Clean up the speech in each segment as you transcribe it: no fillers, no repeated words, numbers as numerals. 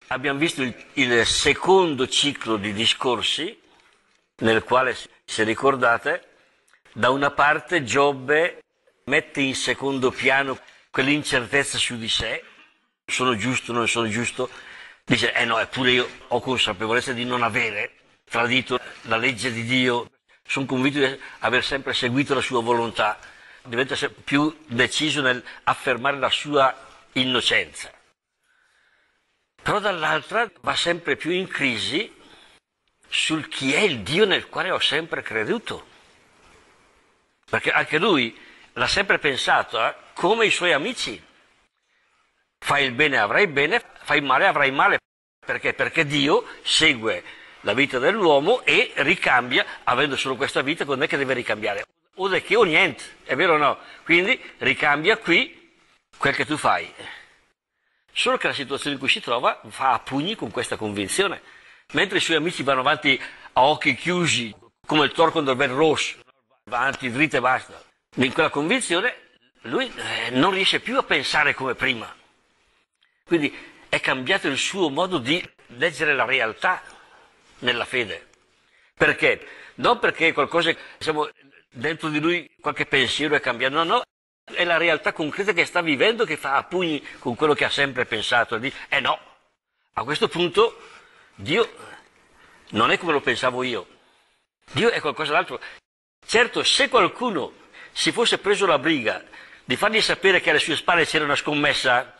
Abbiamo visto il secondo ciclo di discorsi, nel quale, se ricordate, da una parte Giobbe mette in secondo piano quell'incertezza su di sé, sono giusto, non sono giusto, dice, no, eppure io ho consapevolezza di non avere tradito la legge di Dio, sono convinto di aver sempre seguito la sua volontà, diventa sempre più deciso nell'affermare la sua innocenza. Però dall'altra va sempre più in crisi sul chi è il Dio nel quale ho sempre creduto. Perché anche lui l'ha sempre pensato come i suoi amici. Fai il bene avrai bene, fai il male avrai male. Perché? Perché Dio segue la vita dell'uomo e ricambia, avendo solo questa vita, non è che deve ricambiare. O da che o niente, è vero o no? Quindi ricambia qui quel che tu fai. Solo che la situazione in cui si trova fa a pugni con questa convinzione. Mentre i suoi amici vanno avanti a occhi chiusi, come il toro contro il bel rosso, va avanti dritto e basta. In quella convinzione lui non riesce più a pensare come prima. Quindi è cambiato il suo modo di leggere la realtà nella fede. Perché? Non perché qualcosa, diciamo, dentro di lui qualche pensiero è cambiato, no, no, è la realtà concreta che sta vivendo che fa a pugni con quello che ha sempre pensato. No, a questo punto Dio non è come lo pensavo io. Dio è qualcosa d'altro. Certo, se qualcuno si fosse preso la briga di fargli sapere che alle sue spalle c'era una scommessa,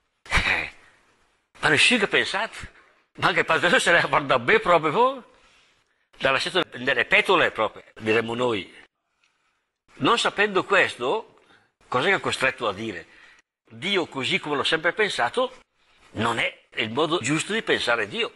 ma nessuno che ha pensato. Ma anche il padre se ne guarda bene proprio, dalla setta delle petole proprio, diremmo noi. Non sapendo questo, cosa che è costretto a dire? Dio, così come l'ho sempre pensato, non è il modo giusto di pensare Dio.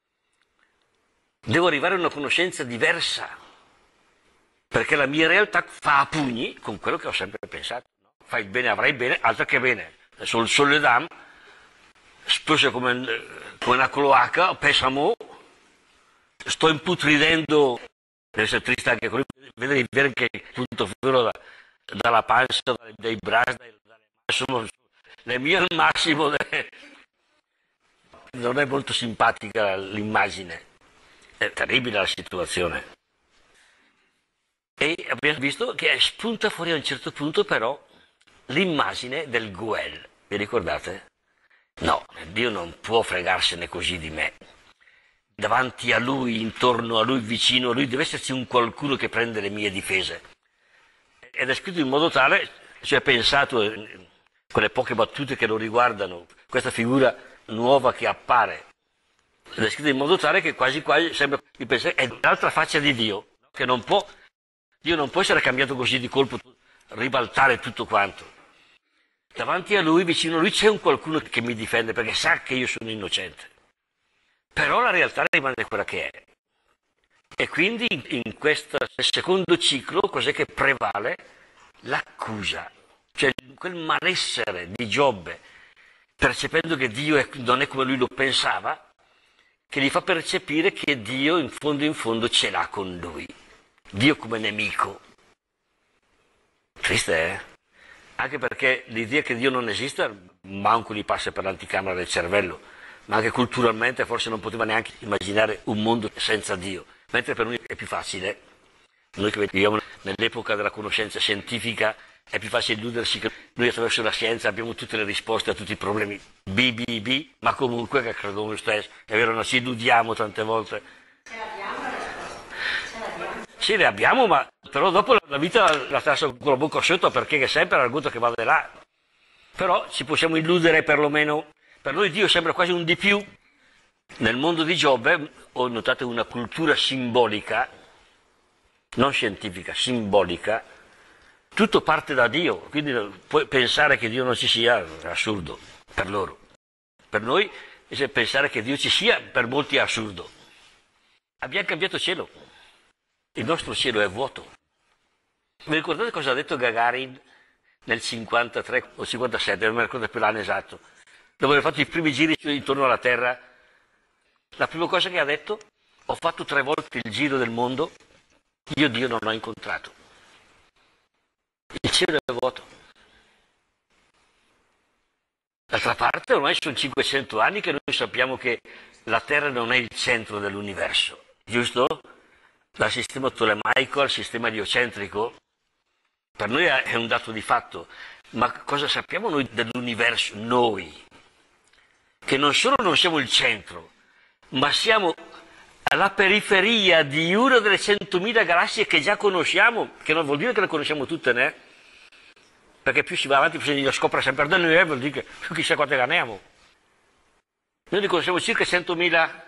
Devo arrivare a una conoscenza diversa, perché la mia realtà fa a pugni con quello che ho sempre pensato. Fai il bene, avrai bene, altro che bene. Sul Soledam, spesso come una cloaca, pesamo, sto imputridendo, deve essere triste anche con lui, vedere che tutto fuori dalla pancia, dai bracci, dalle mani, insomma, le mie al massimo, non è molto simpatica l'immagine, è terribile la situazione. E abbiamo visto che spunta fuori a un certo punto però l'immagine del Goel, vi ricordate? No, Dio non può fregarsene così di me. Davanti a lui, intorno a lui, vicino a lui, deve esserci un qualcuno che prende le mie difese. Ed è scritto in modo tale, cioè pensato, con le poche battute che lo riguardano, questa figura nuova che appare. Ed è scritto in modo tale che quasi quasi sembra di pensare è l'altra faccia di Dio, che non può, Dio non può essere cambiato così di colpo, ribaltare tutto quanto. Davanti a lui, vicino a lui, c'è un qualcuno che mi difende perché sa che io sono innocente. Però la realtà rimane quella che è. E quindi in questo secondo ciclo cos'è che prevale? L'accusa. Cioè quel malessere di Giobbe, percependo che Dio non è come lui lo pensava, che gli fa percepire che Dio in fondo ce l'ha con lui. Dio come nemico. Triste, eh? Anche perché l'idea che Dio non esista manco gli passa per l'anticamera del cervello, ma anche culturalmente forse non poteva neanche immaginare un mondo senza Dio, mentre per noi è più facile. Noi che viviamo nell'epoca della conoscenza scientifica è più facile illudersi che noi attraverso la scienza abbiamo tutte le risposte a tutti i problemi B, ma comunque che credo noi stessi, è vero, non ci illudiamo tante volte. Sì, le abbiamo, ma però dopo la vita la tassa con la bocca sotto perché è sempre l'argomento che va di là. Però ci possiamo illudere perlomeno, per noi Dio sembra quasi un di più. Nel mondo di Giobbe ho notato una cultura simbolica, non scientifica, simbolica. Tutto parte da Dio, quindi puoi pensare che Dio non ci sia è assurdo per loro. Per noi pensare che Dio ci sia per molti è assurdo. Abbiamo cambiato cielo. Il nostro cielo è vuoto. Vi ricordate cosa ha detto Gagarin nel 53 o 57, non mi ricordo più l'anno esatto, dopo aver fatto i primi giri intorno alla Terra? La prima cosa che ha detto, ho fatto 3 volte il giro del mondo, io Dio non ho incontrato. Il cielo è vuoto. D'altra parte ormai sono 500 anni che noi sappiamo che la Terra non è il centro dell'universo, giusto? Dal sistema tolemaico al sistema eliocentrico, per noi è un dato di fatto, ma cosa sappiamo noi dell'universo? Noi, che non solo non siamo il centro, ma siamo alla periferia di una delle 100.000 galassie che già conosciamo, che non vuol dire che le conosciamo tutte, né? Perché più si va avanti, più si scopre sempre da noi, vuol dire che più chissà quante ganiamo. Noi ne conosciamo circa 100.000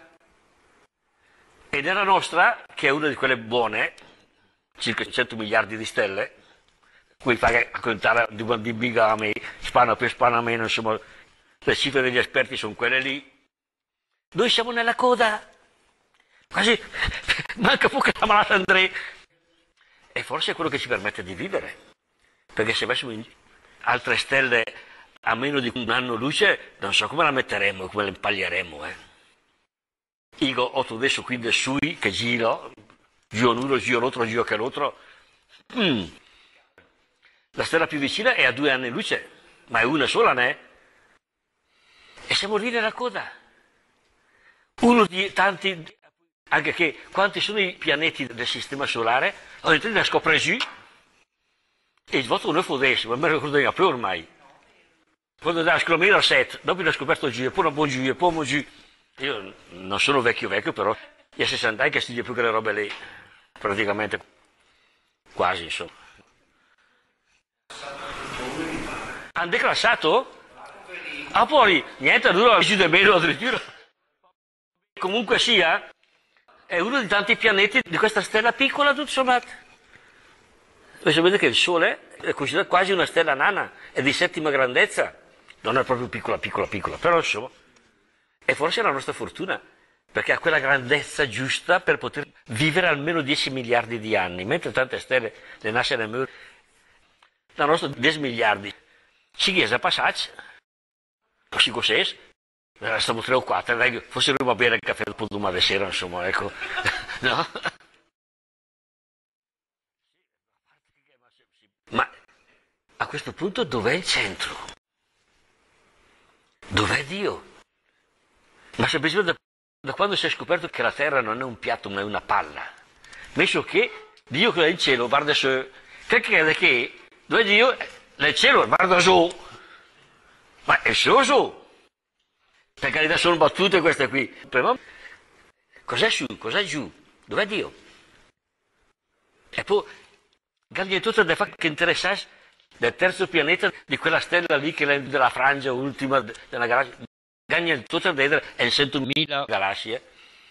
e nella nostra, che è una di quelle buone, circa 100 miliardi di stelle, cui fare a contare di bigami, spana più spana meno, insomma, le cifre degli esperti sono quelle lì. Noi siamo nella coda, quasi manca poco la malata Andrea. E forse è quello che ci permette di vivere. Perché se avessimo altre stelle a meno di un anno luce, non so come la metteremmo, come la impaglieremmo. Io ho adesso qui del sui che giro uno, giro l'altro, giro che l'altro. La stella più vicina è a 2 anni luce, ma è una sola, né? E siamo lì nella coda. Uno di tanti, anche che quanti sono i pianeti del sistema solare, ho entrato a scoprire giù. E il voto non è fodesimo, non mi ricordo più ormai. Quando da scromire a 7, dopo l'ho scoperto giù, e poi un po' giù, e poi un po' giù. Io non sono vecchio, però gli 60 anni che studio più che le robe lì, praticamente, quasi insomma. Hanno declassato? Ah poi, niente, duro giù di meno addirittura. Comunque sia, è uno di tanti pianeti di questa stella piccola, tutto sommato. Voi sapete che il Sole è considerato quasi una stella nana, è di 7ª grandezza, non è proprio piccola, però insomma, e forse è la nostra fortuna, perché ha quella grandezza giusta per poter vivere almeno 10 miliardi di anni, mentre tante stelle le nascono nel muro, la nostra 10 miliardi, si chiesa passaggi, o 5 o 6, stiamo 3 o 4, forse dovremmo bere il caffè dopo domani sera, insomma, ecco, no? Ma a questo punto dov'è il centro? Dov'è Dio? Ma semplicemente da quando si è scoperto che la terra non è un piatto ma è una palla, messo che Dio che è in cielo guarda su, che crede che dove Dio è il cielo guarda su, ma è su, per carità sono battute queste qui, però cos'è su, cos'è giù, dov'è Dio? E poi cambia tutto del fatto che interessasse del terzo pianeta di quella stella lì che è della frangia ultima della galassia, cambia tutto da vedere e 100.000 galassie.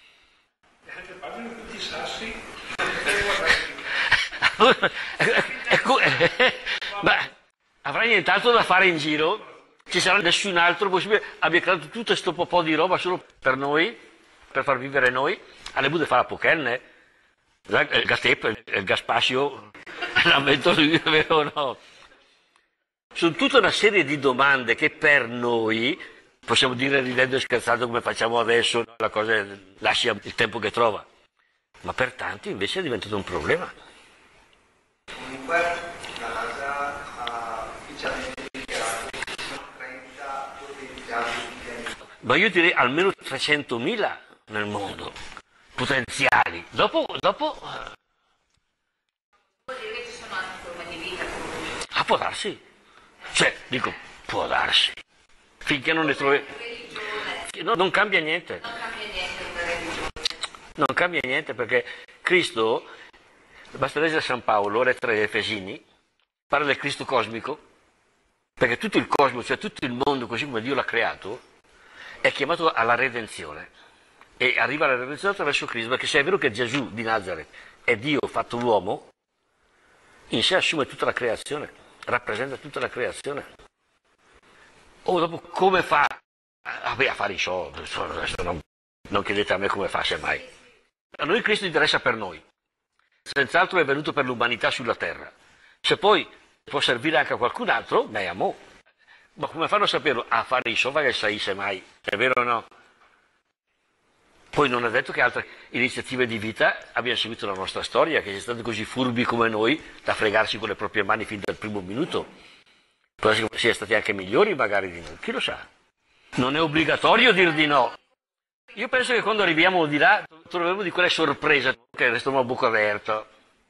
Ma avrai nient'altro da fare in giro, ci sarà nessun altro possibile, abbia creato tutto questo po' di roba solo per noi, per far vivere noi, alle bude fa la pochenne, il Gatep, il Gaspasio, lamento lui, vero o no? Sono tutta una serie di domande che per noi, possiamo dire ridendo e scherzando come facciamo adesso, la cosa lascia il tempo che trova, ma per tanti invece è diventato un problema. Comunque la NASA ha ufficialmente dichiarato che ci sono 30 potenziali pianeti. Ma io direi almeno 300.000 nel mondo, potenziali. Dopo Vuol dire che ci sono altre forme di vita. può darsi. Cioè, dico, può darsi. Finché non ne trovi... No, non cambia niente. Non cambia niente per religione. Non cambia niente perché Cristo, basta leggere San Paolo, lettera agli Efesini, parla del Cristo cosmico, perché tutto il cosmo, cioè tutto il mondo così come Dio l'ha creato, è chiamato alla redenzione. E arriva alla redenzione attraverso Cristo, perché se è vero che Gesù di Nazareth è Dio fatto uomo, in sé assume tutta la creazione, rappresenta tutta la creazione. O dopo come fa? A fare i soldi, non chiedete a me come fa semmai. A noi Cristo interessa per noi, senz'altro è venuto per l'umanità sulla terra. Se poi può servire anche a qualcun altro, beh, amo. Ma come fanno a saperlo? A fare i soldi che sai semmai, è vero o no? Poi non è detto che altre iniziative di vita abbiano seguito la nostra storia, che siano stati così furbi come noi da fregarsi con le proprie mani fin dal primo minuto. può essere che siano stati anche migliori magari di noi, chi lo sa. Non è obbligatorio dir di no. Io penso che quando arriviamo di là troveremo di quelle sorprese che resteremo a buco aperto.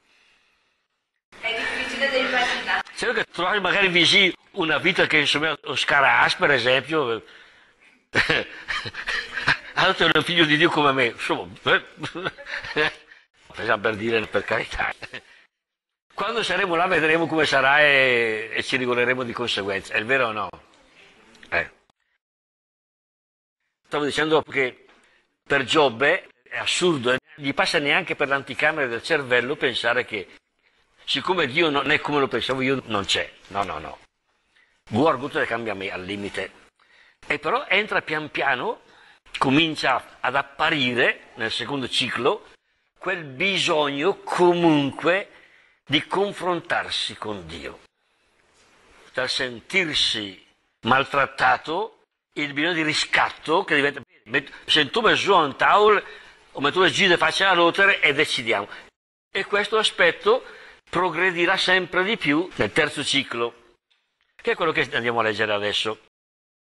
È difficile da immaginare. C'è che trovi magari vicino una vita che insomma Oscar per esempio, altro è un figlio di Dio come me, insomma, per dire, per carità. Quando saremo là vedremo come sarà e ci regoleremo di conseguenza, è il vero o no? Stavo dicendo che per Giobbe è assurdo, gli passa neanche per l'anticamera del cervello pensare che siccome Dio non è come lo pensavo io, non c'è. No, no, no. Guarda cambia me al limite. E però entra pian piano, comincia ad apparire nel secondo ciclo quel bisogno comunque di confrontarsi con Dio. Dal sentirsi maltrattato, il bisogno di riscatto che diventa se tu mi giù un tavolo o me tu giri faccia la rotere e decidiamo. E questo aspetto progredirà sempre di più nel terzo ciclo, che è quello che andiamo a leggere adesso.